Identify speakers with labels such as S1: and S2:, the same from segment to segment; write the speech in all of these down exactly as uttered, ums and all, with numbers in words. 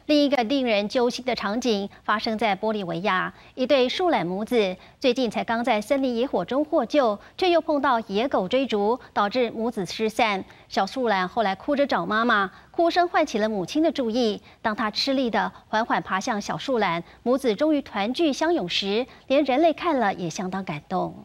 S1: 另一个令人揪心的场景发生在玻利维亚，一对树懒母子最近才刚在森林野火中获救，却又碰到野狗追逐，导致母子失散。小树懒后来哭着找妈妈，哭声唤起了母亲的注意。当她吃力地缓缓爬向小树懒，母子终于团聚相拥时，连人类看了也相当感动。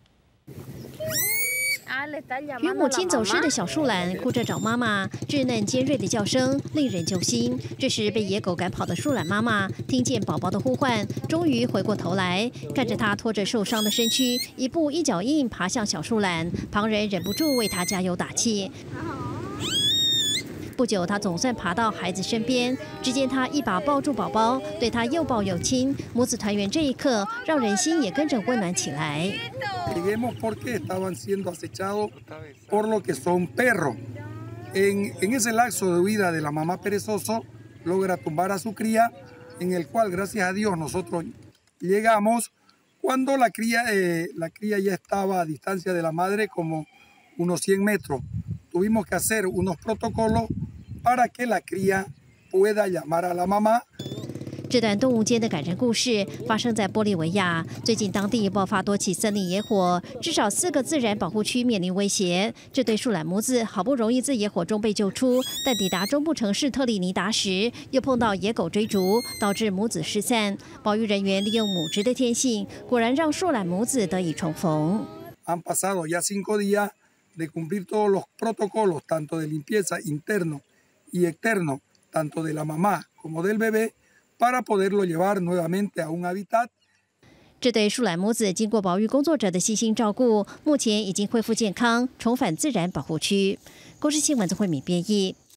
S1: 与母亲走失的小树懒哭着找妈妈，稚嫩尖锐的叫声令人揪心。这时被野狗赶跑的树懒妈妈听见宝宝的呼唤，终于回过头来，看着他拖着受伤的身躯，一步一脚印爬向小树懒，旁人忍不住为他加油打气。 不久，他总算爬到孩子身边，只见他一把抱住宝宝，对他又抱又亲，母子团圆这一刻，让人心也跟着温暖起来。
S2: Lleguemos porque estaban siendo acechados por lo que son perros. En, en ese lapso de huida de la mamá perezoso, logra tumbar a su cría, en el cual, gracias a Dios, nosotros llegamos cuando la cría, eh, la cría ya estaba a distancia de la madre como unos cien metros. Tuvimos que hacer unos protocolos para que la cría pueda llamar a la mamá.
S1: 这段动物间的感人故事发生在玻利维亚。最近当地爆发多起森林野火，至少四个自然保护区面临威胁。这对树懒母子好不容易自野火中被救出，但抵达中部城市特立尼达时，又碰到野狗追逐，导致母子失散。保育人员利用母职的天性，果然让树懒母子得以重逢。
S2: Han pasado ya cinco días de cumplir todos los protocolos, tanto de limpieza interno y externo, tanto de la mamá como del bebé. Para poderlo llevar nuevamente a un hábitat.
S1: 这对树懒母子经过保育工作者的细心照顾，目前已经恢复健康，重返自然保护区。国视新闻曾慧敏编译。